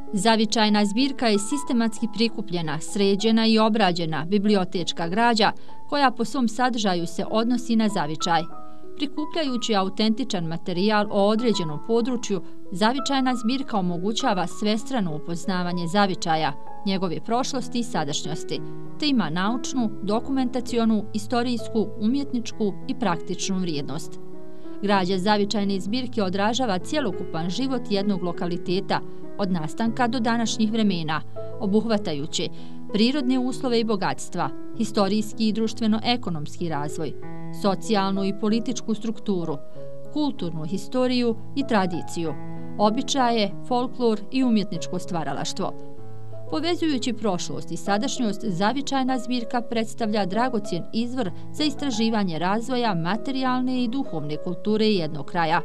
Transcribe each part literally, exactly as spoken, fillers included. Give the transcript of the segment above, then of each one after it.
Zavičajna zbirka je sistematski prikupljena, sređena i obrađena bibliotečka građa koja po svom sadržaju se odnosi na zavičaj. Prikupljajući autentičan materijal o određenom području, zavičajna zbirka omogućava svestrano upoznavanje zavičaja, njegove prošlosti i sadašnjosti, te ima naučnu, dokumentacionu, istorijsku, umjetničku i praktičnu vrijednost. Građa zavičajne zbirke odražava cjelokupan život jednog lokaliteta, od nastanka do današnjih vremena, obuhvatajući prirodne uslove i bogatstva, historijski i društveno-ekonomski razvoj, socijalnu i političku strukturu, kulturnu historiju i tradiciju, običaje, folklor i umjetničko stvaralaštvo. Povezujući prošlost i sadašnjost, zavičajna zbirka predstavlja dragocjen izvor za istraživanje razvoja materijalne i duhovne kulture jednog kraja.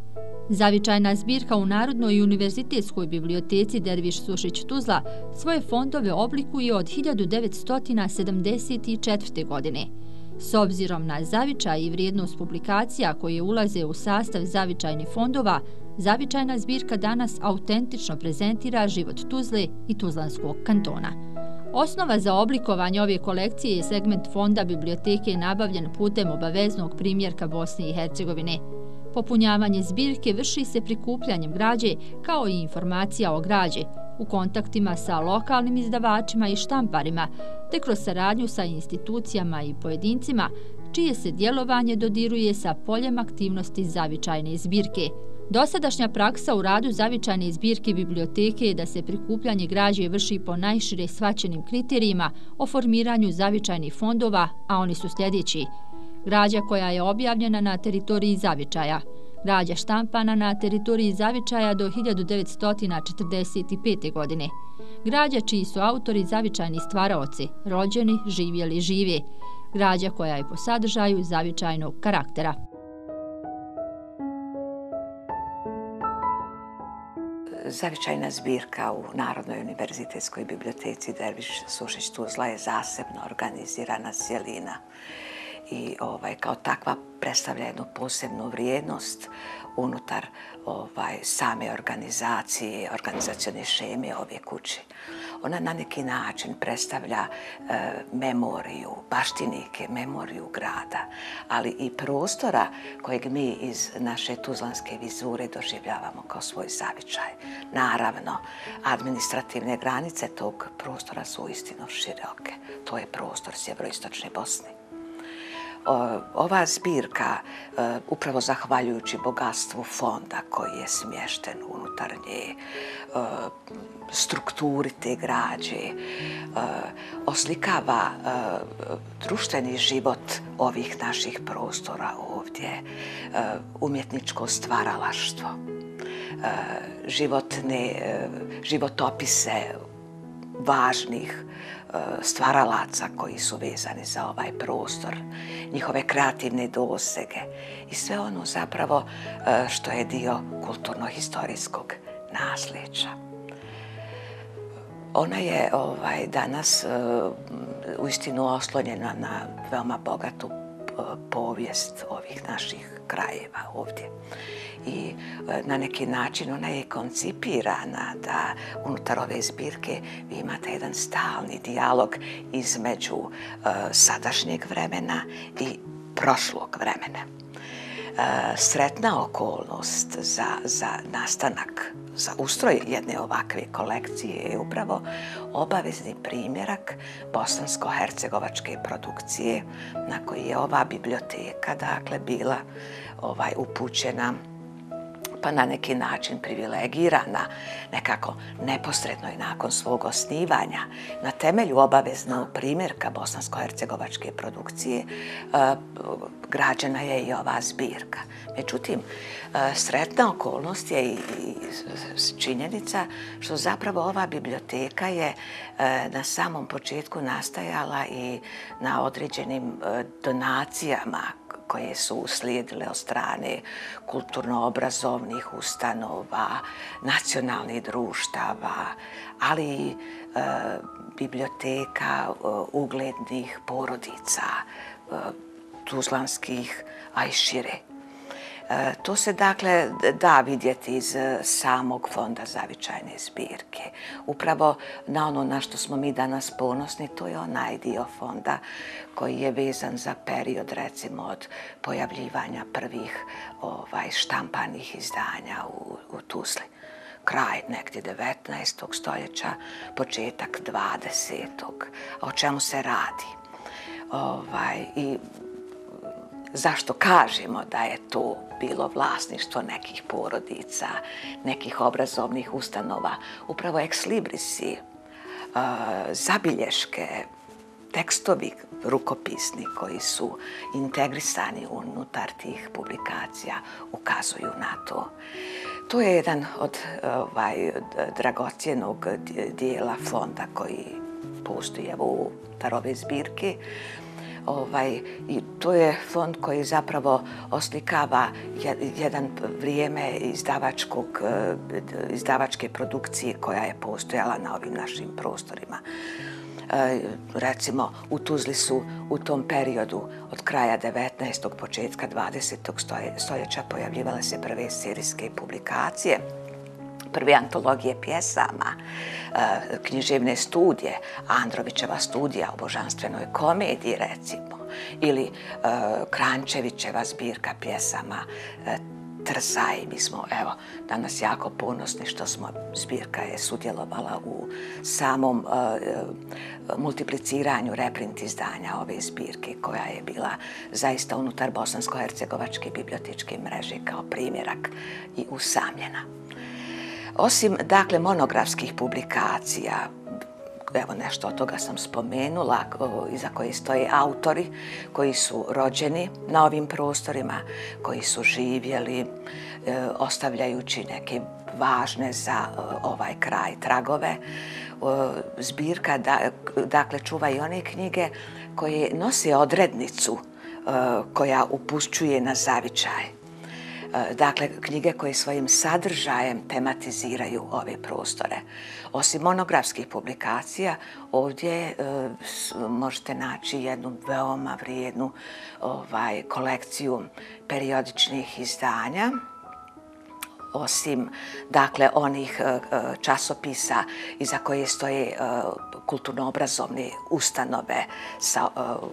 Zavičajna zbirka u Narodnoj i univerzitetskoj biblioteci Derviš Sušić Tuzla svoje fondove oblikuje od hiljadu devetsto sedamdeset četvrte. godine. S obzirom na zavičaj i vrijednost publikacija koje ulaze u sastav zavičajnih fondova, zavičajna zbirka danas autentično prezentira život Tuzle i Tuzlanskog kantona. Osnova za oblikovanje ove kolekcije je segment fonda biblioteke nabavljen putem obaveznog primjerka Bosne i Hercegovine. Popunjavanje zbirke vrši se prikupljanjem građe kao i informacija o građi, u kontaktima sa lokalnim izdavačima i štamparima, te kroz saradnju sa institucijama i pojedincima, čije se djelovanje dodiruje sa poljem aktivnosti zavičajne zbirke. Dosadašnja praksa u radu zavičajne zbirke biblioteke je da se prikupljanje građe vrši po najšire shvaćenim kriterijima o formiranju zavičajnih fondova, a oni su sljedeći: građa koja je objavljena na teritoriji zavičaja, građa štampana na teritoriji zavičaja do hiljadu devetsto četrdeset pete. godine, građa čiji su autori zavičajni stvaraoci, rođeni, živjeli, žive, građa koja je po sadržaju zavičajnog karaktera. Zavičajna zbirka u Narodnoj univerzitetskoj biblioteci Derviš Sušić Tuzla je zasebno organizirana cjelina i ovaj, kao takva predstavlja jednu posebnu vrijednost unutar ovaj, same organizacije, organizacione šeme ove kuće. Ona na neki način predstavlja e, memoriju, baštinike, memoriju grada, ali i prostora kojeg mi iz naše tuzlanske vizure doživljavamo kao svoj zavičaj. Naravno, administrativne granice tog prostora su uistinu široke. To je prostor sjeveroistočne Bosne. Ova zbirka, upravo zahvaljujući bogatstvu fonda koji je smješten unutar nje, strukturi te građe, oslikava društveni život ovih naših prostora ovdje, umjetničko stvaralaštvo, životne, životopise važnih stvaralaca koji su vezani za ovaj prostor, njihove kreativne dosege i sve ono zapravo što je dio kulturno-historijskog nasljeđa. Ona je ovaj, danas uistinu oslonjena na veoma bogatu povijest ovih naših krajeva ovdje. I na neki način ona je koncipirana da unutar ove zbirke vi imate jedan stalni dijalog između uh, sadašnjeg vremena i prošlog vremena. Uh, sretna okolnost za, za nastanak, za ustroj jedne ovakve kolekcije je upravo obavezni primjerak bosansko-hercegovačke produkcije na koji je ova biblioteka dakle bila ovaj, upućena, pa na neki način privilegirana nekako neposredno i nakon svog osnivanja. Na temelju obaveznog primjerka bosansko-hercegovačke produkcije građena je i ova zbirka. Međutim, sretna okolnost je i činjenica što zapravo ova biblioteka je na samom početku nastajala i na određenim donacijama koje su uslijedile od strane kulturno-obrazovnih ustanova, nacionalnih društava, ali i e, biblioteka e, uglednih porodica, e, tuzlanskih, a i šire. To se dakle da vidjeti iz samog fonda zavičajne zbirke. Upravo na ono na što smo mi danas ponosni, to je onaj dio fonda koji je vezan za period, recimo, od pojavljivanja prvih ovaj, štampanih izdanja u, u Tuzli. Kraj negdje devetnaestog stoljeća, početak dvadesetog. A o čemu se radi? Ovaj, i zašto kažemo da je to bilo vlasništvo nekih porodica, nekih obrazovnih ustanova? Upravo ex librisi, zabilješke, tekstovi rukopisni koji su integrisani unutar tih publikacija ukazuju na to. To je jedan od ovaj, dragocjenog dijela fonda koji postoji u tarove zbirke. Ovaj, i to je fond koji zapravo oslikava jedan vrijeme izdavačkog, izdavačke produkcije koja je postojala na ovim našim prostorima. E, recimo, u Tuzli su u tom periodu od kraja devetnaestog početka dvadesetog stoljeća pojavljivale se prve serijske publikacije, prve antologije pjesama, književne studije, Androvićeva studija o božanstvenoj komediji, recimo, ili Kranjčevićeva zbirka pjesama Trzaj. Mi smo, evo, danas jako ponosni što smo, zbirka je sudjelovala u samom multipliciranju reprint izdanja ove zbirke, koja je bila zaista unutar bosansko-hercegovačke bibliotečke mreže kao primjerak i usamljena. Osim, dakle, monografskih publikacija, evo nešto od toga sam spomenula, iza koje stoje autori koji su rođeni na ovim prostorima, koji su živjeli, ostavljajući neke važne za ovaj kraj tragove. Zbirka, dakle, čuva i one knjige koje nose odrednicu koja upućuje na zavičaj. Dakle, knjige koje svojim sadržajem tematiziraju ove prostore. Osim monografskih publikacija, ovdje možete naći jednu veoma vrijednu ovaj, kolekciju periodičnih izdanja. Osim, dakle, onih časopisa iza koje stoje kulturno-obrazovne ustanove sa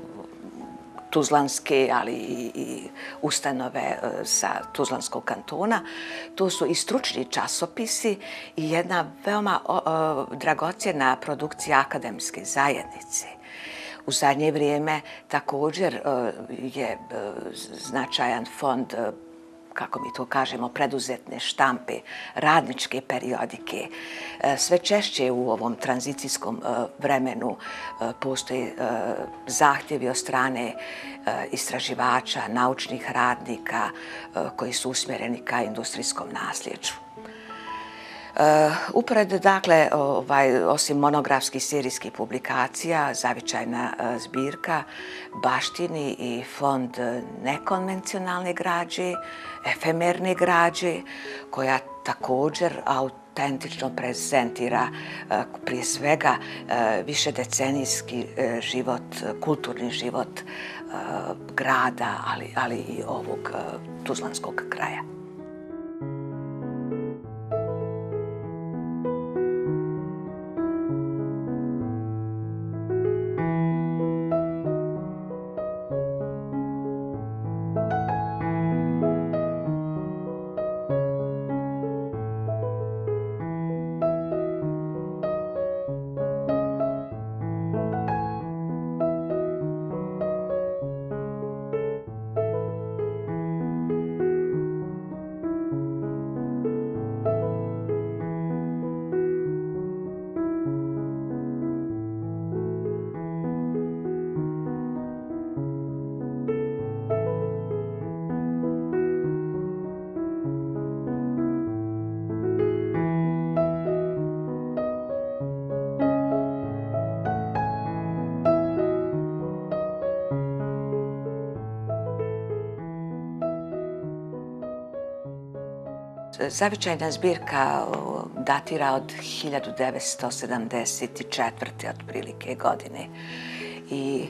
tuzlanske, ali i ustanove sa Tuzlanskog kantona. To su i stručni časopisi i jedna veoma dragocjena produkcija akademske zajednice. U zadnje vrijeme također je značajan fond, kako mi to kažemo, preduzetne štampe, radničke periodike. Sve češće u ovom tranzicijskom vremenu postoje zahtjevi od strane istraživača, naučnih radnika koji su usmjereni ka industrijskom nasljeđu. Upored, dakle, ovaj, osim monografskih serijskih publikacija, zavičajna zbirka baštini i fond nekonvencionalne građe, efemerne građe, koja također autentično prezentira prije svega višedecenijski život, kulturni život grada, ali, ali i ovog tuzlanskog kraja. Zavičajna zbirka datira od hiljadu devetsto sedamdeset četvrte otprilike godine i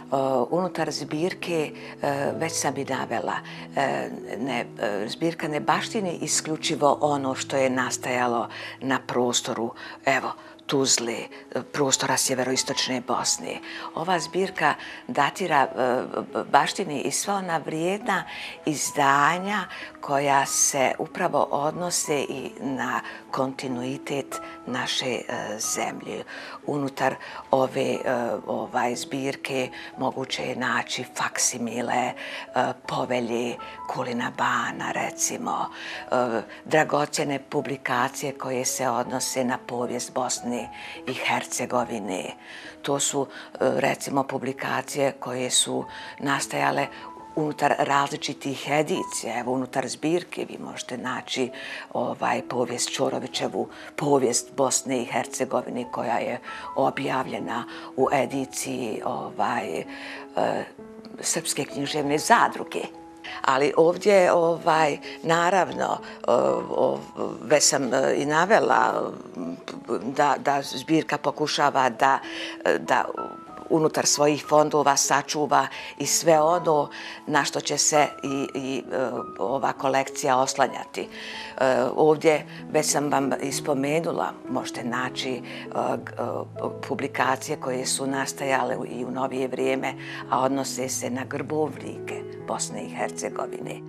Unutar zbirke, već sam i navela, ne, zbirka ne baštini isključivo ono što je nastajalo na prostoru, evo, Tuzle, prostora sjeveroistočne Bosne. Ova zbirka datira baštini i sva ona vrijedna izdanja koja se upravo odnose i na kontinuitet naše zemlje. Unutar ove ovaj, zbirke moguće je naći faksimile, povelje Kulina Bana, recimo, dragocjene publikacije koje se odnose na povijest Bosne i Hercegovine. To su, recimo, publikacije koje su nastajale unutar različitih edicija. Evo, unutar zbirke vi možete naći ovaj, povijest Ćorovićevu, povijest Bosne i Hercegovine koja je objavljena u ediciji ovaj, Srpske književne zadruge. Ali ovdje, ovaj, naravno, već sam i navela da, da zbirka pokušava da, da unutar svojih fondova sačuva i sve ono na što će se i, i ova kolekcija oslanjati. Ovdje, već sam vam ispomenula, možete naći publikacije koje su nastajale i u novije vrijeme, a odnose se na grbovnike Bosne i Hercegovine.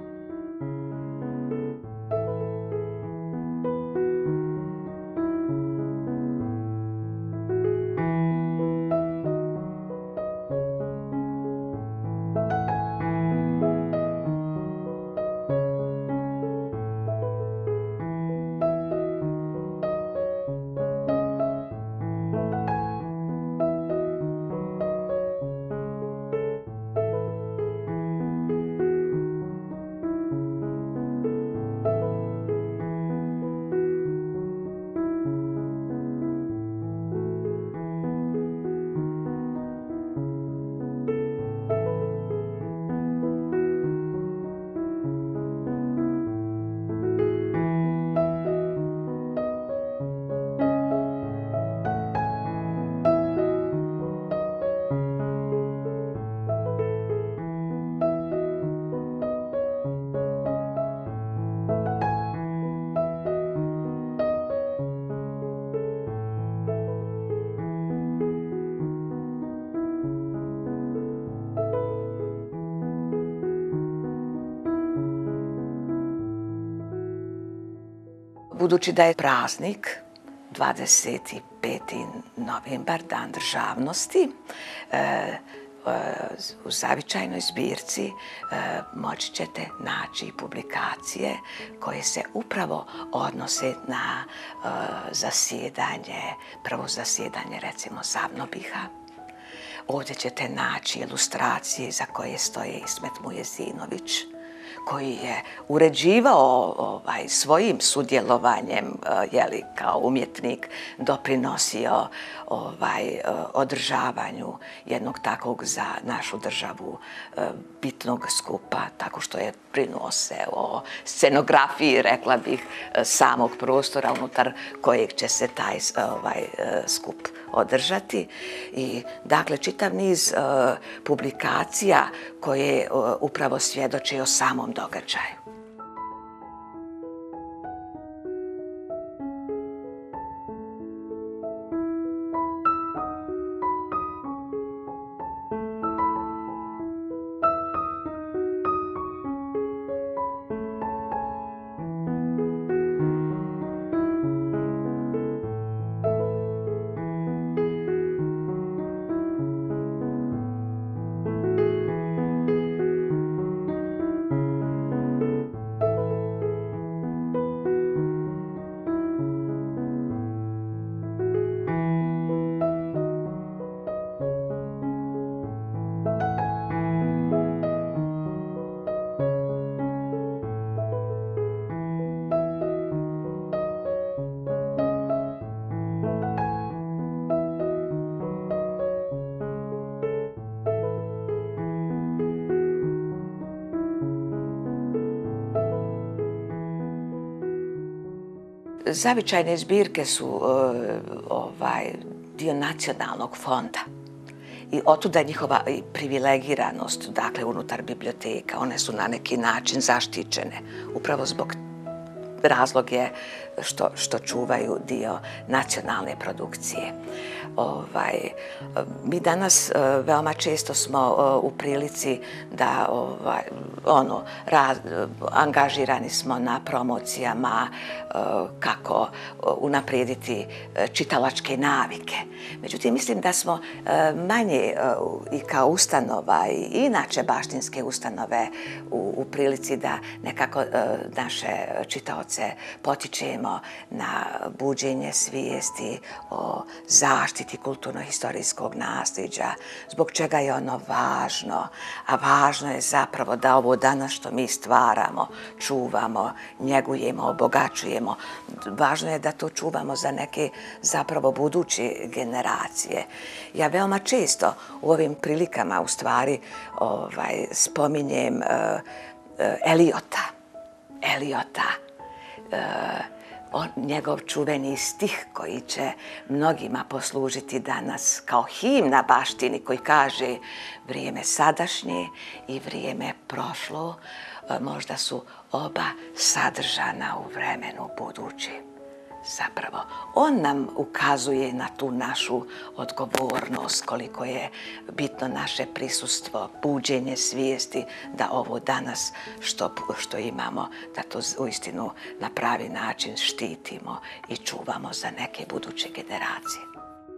Budući da je praznik, dvadeset peti novembar, Dan državnosti, u zavičajnoj zbirci moći ćete naći publikacije koje se upravo odnose na zasjedanje, prvo zasjedanje, recimo, Zavnobiha. Ovdje ćete naći ilustracije za koje stoje Ismet Mujezinović, koji je uređivao ovaj, svojim sudjelovanjem, jeli, kao umjetnik, doprinosio ovaj, održavanju jednog takvog za našu državu bitnog skupa, tako što je brinuo se o scenografiji, rekla bih, samog prostora unutar kojeg će se taj ovaj, skup održati. I, dakle, čitav niz uh, publikacija koje uh, upravo svjedoče o samom događaju. Zavičajne zbirke su uh, ovaj, dio nacionalnog fonda i otuda njihova privilegiranost, dakle, unutar biblioteka. One su na neki način zaštićene, upravo zbog razlog je što, što čuvaju dio nacionalne produkcije. Ovaj, mi danas veoma često smo u prilici da ovaj, ono, raz, angažirani smo na promocijama kako unaprijediti čitalačke navike. Međutim, mislim da smo manje i kao ustanova i inače baštinske ustanove u, u prilici da nekako naše čitaoce potičemo na buđenje svijesti o zaštiti kulturno-historijskog nasljeđa, zbog čega je ono važno, a važno je zapravo da ovo danas što mi stvaramo, čuvamo, njegujemo, obogaćujemo. Važno je da to čuvamo za neke zapravo buduće generacije. Ja veoma često u ovim prilikama u stvari ovaj, spominjem uh, uh, Eliota. Eliota. Uh, on, njegov čuveni stih koji će mnogima poslužiti danas kao himna baštini, koji kaže vrijeme sadašnje i vrijeme prošlo, uh, možda su oba sadržana u vremenu budućem. Zapravo, on nam ukazuje na tu našu odgovornost, koliko je bitno naše prisustvo, buđenje svijesti, da ovo danas što, što imamo, da to uistinu na pravi način štitimo i čuvamo za neke buduće generacije.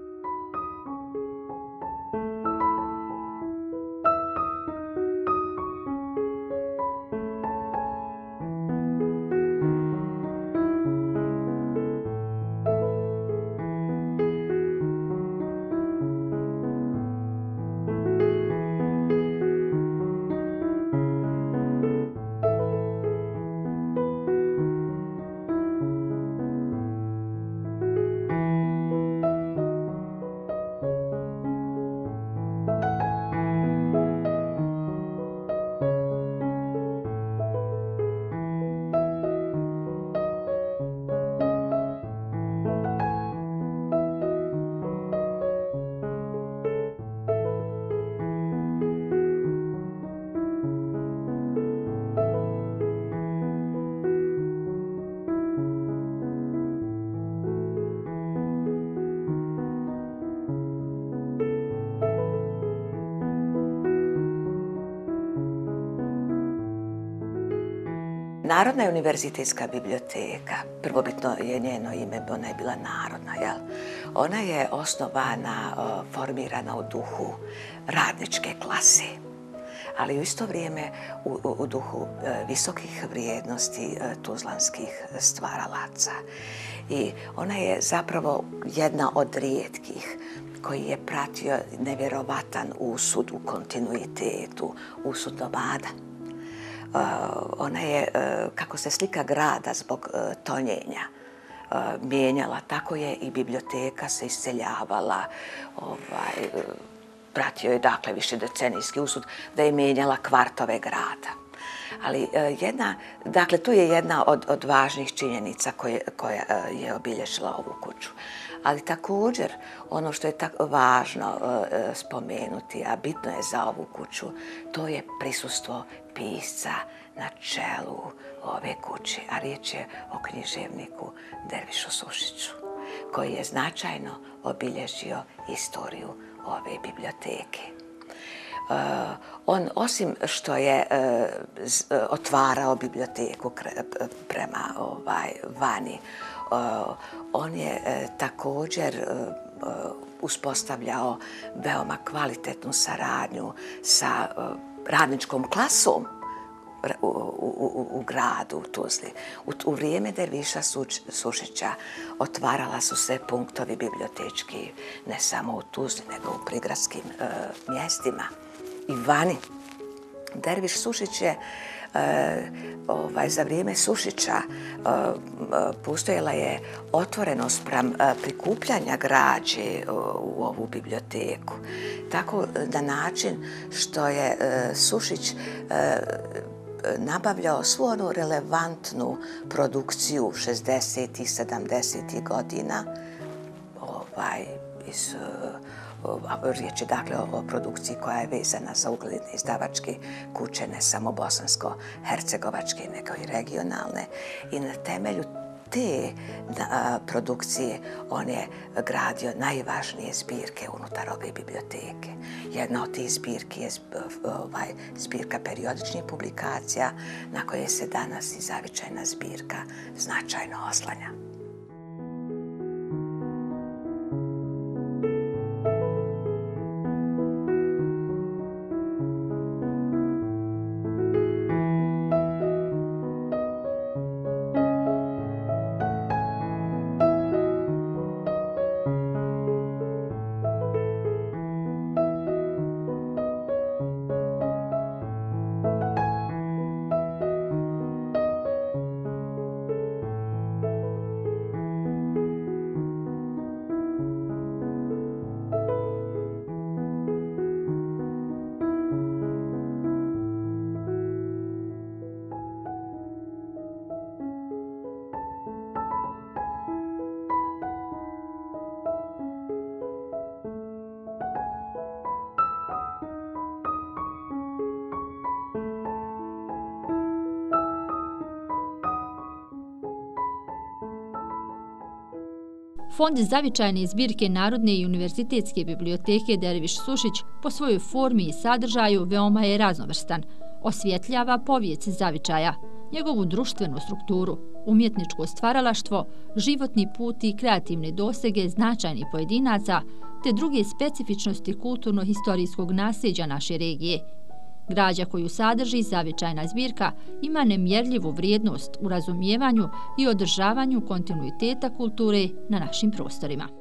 Narodna je univerzitetska biblioteka. Prvobitno je njeno ime, ona je bila narodna, jel? Ona je osnovana, formirana u duhu radničke klase, ali u isto vrijeme u, u, u duhu visokih vrijednosti tuzlanskih stvaralaca. I ona je zapravo jedna od rijetkih koji je pratio nevjerovatan usud u kontinuitetu, usud nomada. Uh, ona je, uh, kako se slika grada zbog uh, tonjenja uh, mijenjala, tako je i biblioteka se isceljavala. Ovaj, uh, pratio je dakle više decenijski usud da je mijenjala kvartove grada. Ali uh, jedna, dakle, to je jedna od, od važnih činjenica koje, koja uh, je obilježila ovu kuću. Ali također, ono što je tako važno uh, spomenuti, a bitno je za ovu kuću, to je prisustvo pisca na čelu ove kuće, a riječ je o književniku Dervišu Sušiću, koji je značajno obilježio istoriju ove biblioteke. Uh, on, osim što je uh, z, uh, otvarao biblioteku kre, prema ovaj, vani, uh, on je uh, također uh, uh, uspostavljao veoma kvalitetnu saradnju sa uh, radničkom klasom u, u, u, u gradu, u Tuzli. U, u vrijeme Derviša Sušića otvarala su se punktovi bibliotečki ne samo u Tuzli, nego u prigradskim e, mjestima i vani. Derviš Sušić je e, ovaj, za vrijeme Sušića e, postojala je otvorenost spram e, prikupljanja građe u, u ovu biblioteku. Tako na način što je e, Sušić e, nabavljao svu onu relevantnu produkciju šezdesetih, sedamdesetih godina ovaj, iz riječ je dakle o produkciji koja je vezana za ugledne izdavačke kuće, ne samo bosansko-hercegovačke, nego i regionalne. I na temelju te produkcije on je gradio najvažnije zbirke unutar ove biblioteke. Jedna od tih zbirki je zbirka periodičnih publikacija na koje se danas i zavičajna zbirka značajno oslanja. Fond zavičajne zbirke Narodne i univerzitetske biblioteke Derviš Sušić po svojoj formi i sadržaju veoma je raznovrstan. Osvjetljava povijest zavičaja, njegovu društvenu strukturu, umjetničko stvaralaštvo, životni put i kreativne dosege značajnih pojedinaca, te druge specifičnosti kulturno-historijskog nasljeđa naše regije. Građa koju sadrži zavičajna zbirka ima nemjerljivu vrijednost u razumijevanju i održavanju kontinuiteta kulture na našim prostorima.